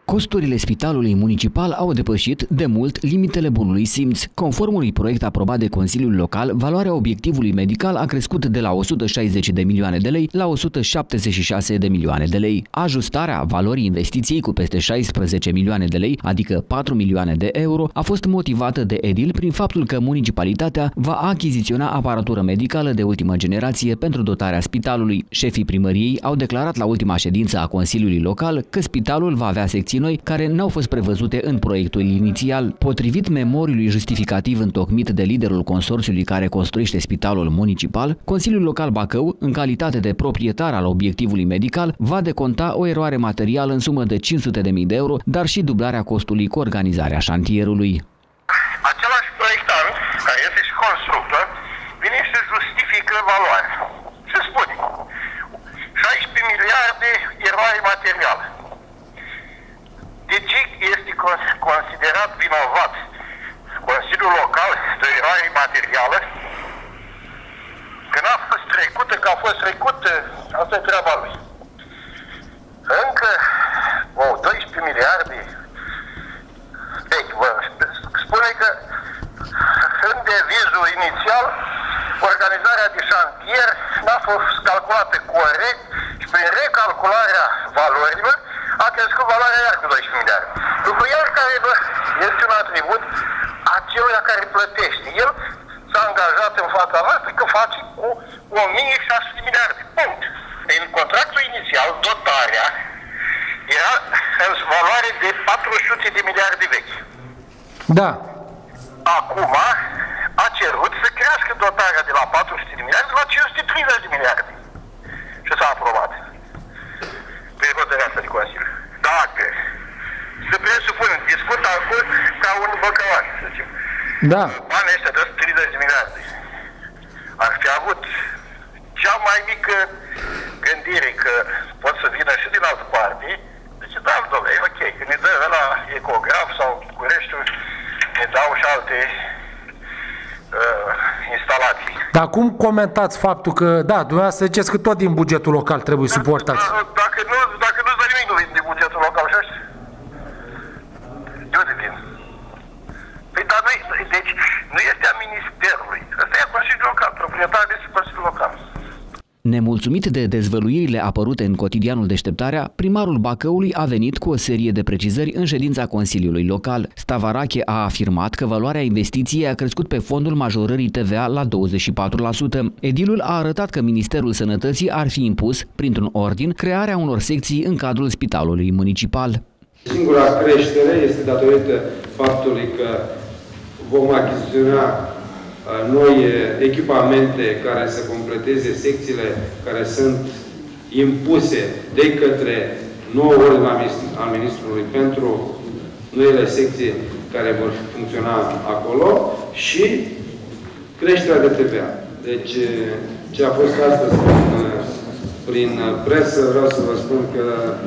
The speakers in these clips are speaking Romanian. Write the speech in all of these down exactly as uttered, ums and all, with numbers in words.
Costurile spitalului municipal au depășit de mult limitele bunului simț. Conform unui proiect aprobat de Consiliul Local, valoarea obiectivului medical a crescut de la o sută șaizeci de milioane de lei la o sută șaptezeci și șase de milioane de lei. Ajustarea valorii investiției cu peste șaisprezece milioane de lei, adică patru milioane de euro, a fost motivată de edil prin faptul că municipalitatea va achiziționa aparatură medicală de ultimă generație pentru dotarea spitalului. Șefii primăriei au declarat la ultima ședință a Consiliului Local că spitalul va avea secții noi care n-au fost prevăzute în proiectul inițial. Potrivit memoriului justificativ întocmit de liderul consorțiului care construiește spitalul municipal, Consiliul Local Bacău, în calitate de proprietar al obiectivului medical, va deconta o eroare materială în sumă de cinci sute de mii de euro, dar și dublarea costului cu organizarea șantierului. Același proiectant, care este și constructor, vine și justifică valoarea. Se spune șaisprezece miliarde eroare materială. De ce este considerat vinovat Consiliul Local de eroare materială? Când a fost trecută, că a fost trecută, asta e treaba lui. Încă o doisprezece miliarde vechi, vă spune că în devizul inițial organizarea de șantier n-a fost calculată corect și prin recalcularea valorilor a crescut valoarea iar cu doisprezece miliarde. Lucru iar care este un atribut aceluia care plătește. El s-a angajat în fața noastră că face cu o mie șase sute de miliarde. Punct. În contractul inițial, dotarea era în valoare de patru sute de miliarde vechi. Da. Acum a cerut să crească dotarea de la patru sute de miliarde la cinci sute treizeci de miliarde. Și s-a aprobat. Prin hotărârea asta de Consiliu. Dacă se presupune, discut acum ca un băcăuan, să zicem. Da. Banii ăștia de treizeci de miliarde. Ar fi avut cea mai mică gândire că pot să vină și din altă parte. Deci, da, domnule, e ok. Când ne dă ăla ecograf sau Cureștiul, ne dau și alte uh, instalații. Dar cum comentați faptul că, da, dumneavoastră ziceți că tot din bugetul local trebuie da, suportați? Da, dacă nu, dacă nu-ți dă nimic, nu vin din bugetul local, și așa? De unde vin? Păi, dar nu, deci, nu este a Ministerului. Ăsta e a Consiliul Local, proprietarul este Consiliul Local. Nemulțumit de dezvăluirile apărute în cotidianul Deșteptarea, primarul Bacăului a venit cu o serie de precizări în ședința Consiliului Local. Stavarache a afirmat că valoarea investiției a crescut pe fondul majorării T V A la douăzeci și patru la sută. Edilul a arătat că Ministerul Sănătății ar fi impus, printr-un ordin, crearea unor secții în cadrul spitalului municipal. Singura creștere este datorită faptului că vom achiziționa noi echipamente care să completeze secțiile care sunt impuse de către nouă ordin al Ministrului pentru noile secții care vor funcționa acolo și creșterea de T V A. Deci, ce a fost astăzi prin, prin presă, vreau să vă spun că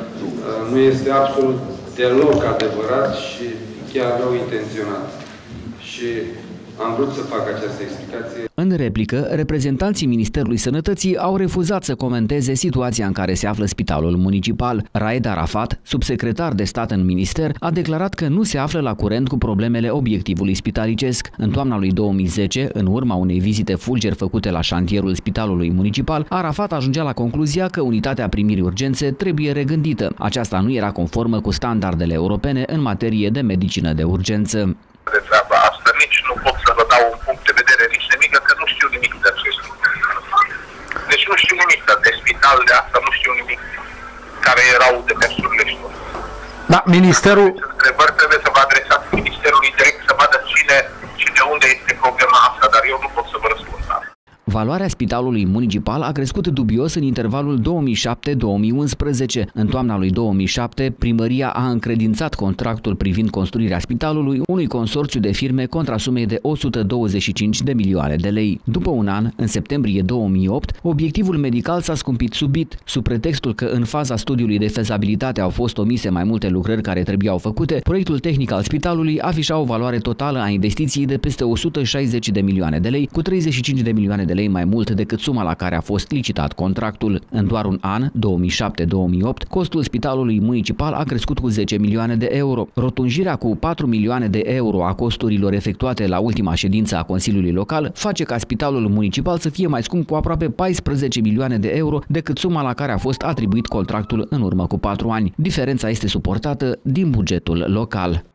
nu este absolut deloc adevărat și chiar rău intenționat. Și am vrut să fac această explicație. În replică, reprezentanții Ministerului Sănătății au refuzat să comenteze situația în care se află spitalul municipal. Raed Arafat, subsecretar de stat în minister, a declarat că nu se află la curent cu problemele obiectivului spitalicesc. În toamna lui două mii zece, în urma unei vizite fulgeri făcute la șantierul spitalului municipal, Arafat ajungea la concluzia că unitatea primirii urgențe trebuie regândită. Aceasta nu era conformă cu standardele europene în materie de medicină de urgență. De treaba asta nici nu pot să vă dau un punct de vedere nici nimic, că nu știu nimic de acest lucru. Deci nu știu nimic de spital de asta, nu știu nimic care erau de persoanele și tot. Da, ministerul... Întrebări trebuie să vă adresați Ministerului direct să vadă cine și de unde este problema asta, dar eu nu pot să vă răspund. Valoarea spitalului municipal a crescut dubios în intervalul două mii șapte două mii unsprezece. În toamna lui două mii șapte, primăria a încredințat contractul privind construirea spitalului unui consorțiu de firme contra sumei de o sută douăzeci și cinci de milioane de lei. După un an, în septembrie două mii opt, obiectivul medical s-a scumpit subit, sub pretextul că în faza studiului de fezabilitate au fost omise mai multe lucrări care trebuiau făcute. Proiectul tehnic al spitalului afișa o valoare totală a investiției de peste o sută șaizeci de milioane de lei, cu treizeci și cinci de milioane de lei mai mult decât suma la care a fost licitat contractul. În doar un an, două mii șapte două mii opt, costul spitalului municipal a crescut cu zece milioane de euro. Rotunjirea cu patru milioane de euro a costurilor efectuate la ultima ședință a Consiliului Local face ca spitalul municipal să fie mai scump cu aproape paisprezece milioane de euro decât suma la care a fost atribuit contractul în urmă cu patru ani. Diferența este suportată din bugetul local.